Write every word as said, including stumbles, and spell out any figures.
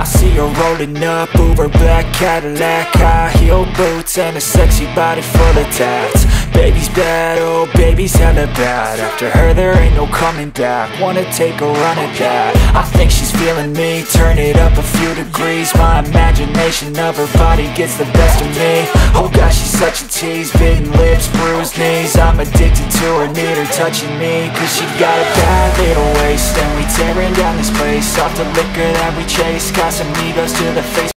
I see her rolling up, Uber black Cadillac, high heel boots and a sexy body full of tats. Baby's bad, oh baby's hella bad. After her there ain't no coming back. Wanna take a run at that. I think she's feeling me, turn it up a few degrees. My imagination of her body gets the best of me. Oh gosh, she's such a tease, bitten lips, bruised knees. I'm addicted to her, need her touching me. Cause she got a bad little waist, and we tearing down this place off the liquor that we chase. Got some egos to the face.